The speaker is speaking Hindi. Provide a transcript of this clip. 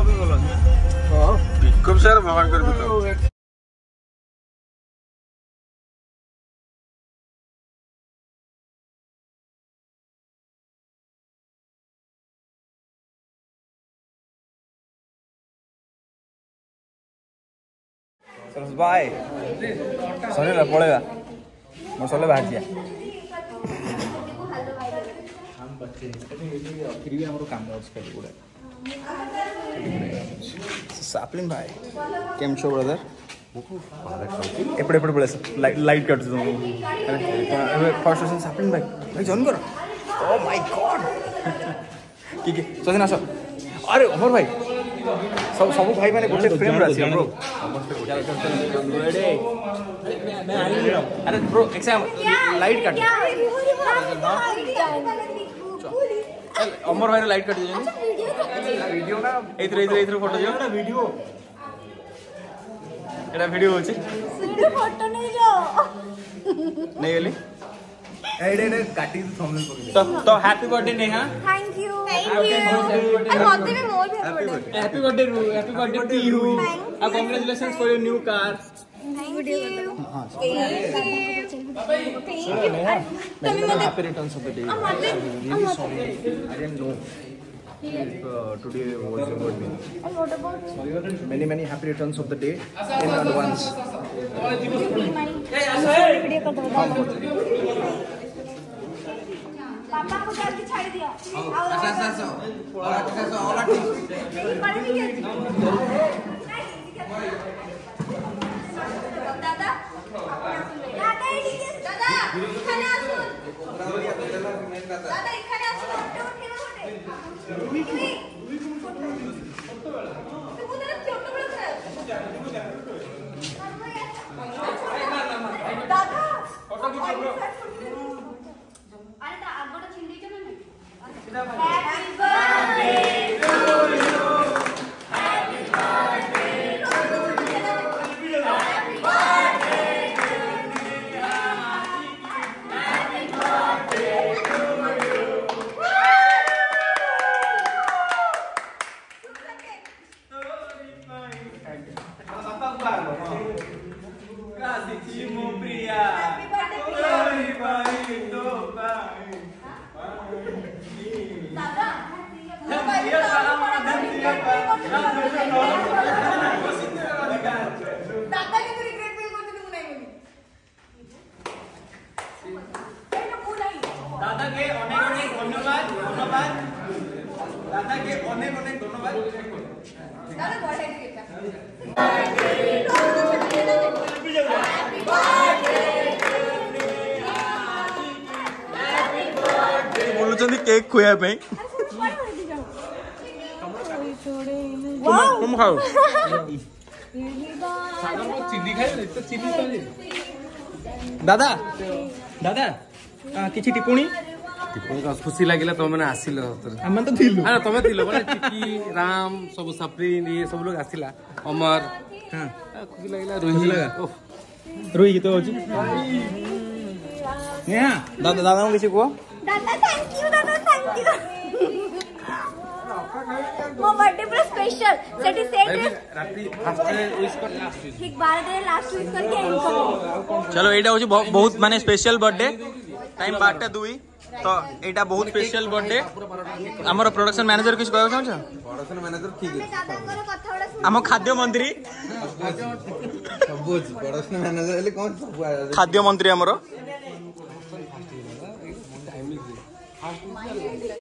पिकअप सर भगवान कर पिकअप सरस बाय सरे पड़ेगा मोर सले बाहर दिया फिर भी हमरो काम अछि कल गुडा सापलिन भाई केम छो ब्रदर एपड़े एपड़े बड़े लाइट कट दो अरे फर्स्ट सेशन सापलिन भाई जॉइन करो ओ माय गॉड की सजना सर अरे अमर भाई सब सब भाई माने गोटे फ्रेम रासी ब्रो अरे ब्रो एग्जाम लाइट काट अमर भाई लाइट काट दियो वीडियो ना एथरे फोटो दियो ना वीडियो एटा वीडियो होची फोटो नहीं जो नहीं गेली एडे काटी थंबनेल पर तो happy birthday Neha thank you birthday में मोर भी happy birthday to you and congratulations for your new car thank you happy returns of the day really sorry I didn't know today was your birthday and what about many happy returns of the day in advance video कर दो पापा को जल्दी छाड़ दिया और दादा बोलुचंदी केक खुया पे तुम खाओ चिल्ली खाए तो चिल्ली दादा दादा किछि टिप्पणी खुशी लगिला तो मैंने आसिल हम तो थिलु हां तमे थिलो बोले टिकी राम सब सप्रीन ये सब लोग आसिला अमर हां खुशी लगिला रोही लगा रोही तो होची नेहा दादा दादा को किछि को दादा थैंक यू मो बर्थडे पर स्पेशल सेटी सेट राती फर्स्ट विश कर लास्ट विश ठीक 12 दिन लास्ट विश करके एंड करो चलो एटा होची बहुत माने स्पेशल बर्थडे टाइम 12:02 तो एटा बहुत स्पेशल बर्थडे हमर प्रोडक्शन मैनेजर किछ कहौ छ प्रोडक्शन मैनेजर ठीक है दादाଙ୍କର କଥା ଗୁଡ଼ା हम खाद्य मंत्री सब प्रोडक्शन मैनेजर ले कोन सब खाद्य मंत्री हमरो